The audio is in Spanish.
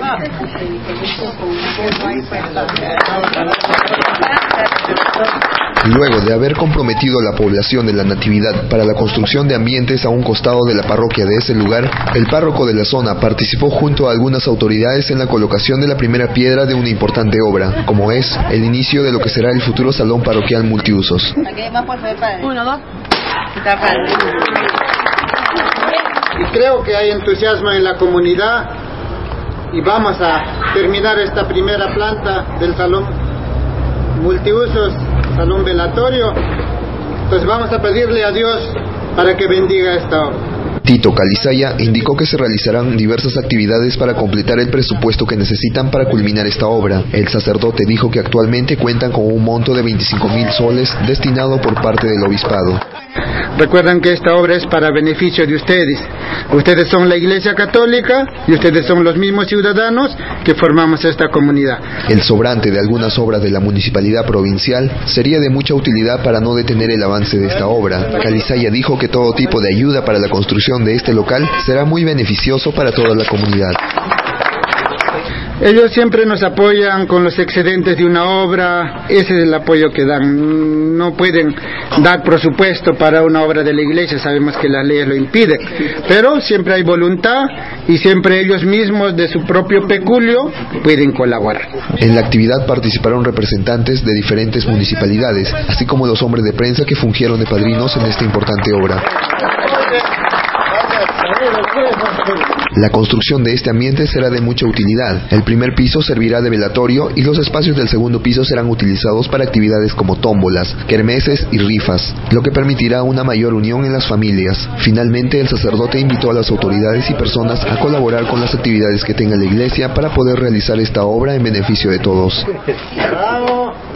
Luego de haber comprometido a la población de la Natividad para la construcción de ambientes a un costado de la parroquia de ese lugar, el párroco de la zona participó junto a algunas autoridades en la colocación de la primera piedra de una importante obra, como es el inicio de lo que será el futuro salón parroquial multiusos. Y creo que hay entusiasmo en la comunidad y vamos a terminar esta primera planta del salón multiusos, salón velatorio. Entonces vamos a pedirle a Dios para que bendiga esta obra. Tito Calizaya indicó que se realizarán diversas actividades para completar el presupuesto que necesitan para culminar esta obra. El sacerdote dijo que actualmente cuentan con un monto de 25,000 soles destinado por parte del obispado. Recuerdan que esta obra es para beneficio de ustedes. Ustedes son la Iglesia Católica y ustedes son los mismos ciudadanos que formamos esta comunidad. El sobrante de algunas obras de la municipalidad provincial sería de mucha utilidad para no detener el avance de esta obra. Calizaya dijo que todo tipo de ayuda para la construcción de este local será muy beneficioso para toda la comunidad. Ellos siempre nos apoyan con los excedentes de una obra, ese es el apoyo que dan. No pueden dar presupuesto para una obra de la iglesia, sabemos que las leyes lo impiden, pero siempre hay voluntad y siempre ellos mismos de su propio peculio pueden colaborar. En la actividad participaron representantes de diferentes municipalidades, así como los hombres de prensa que fungieron de padrinos en esta importante obra. La construcción de este ambiente será de mucha utilidad. El primer piso servirá de velatorio y los espacios del segundo piso serán utilizados para actividades como tómbolas, kermeses y rifas, lo que permitirá una mayor unión en las familias. Finalmente, el sacerdote invitó a las autoridades y personas a colaborar con las actividades que tenga la iglesia para poder realizar esta obra en beneficio de todos.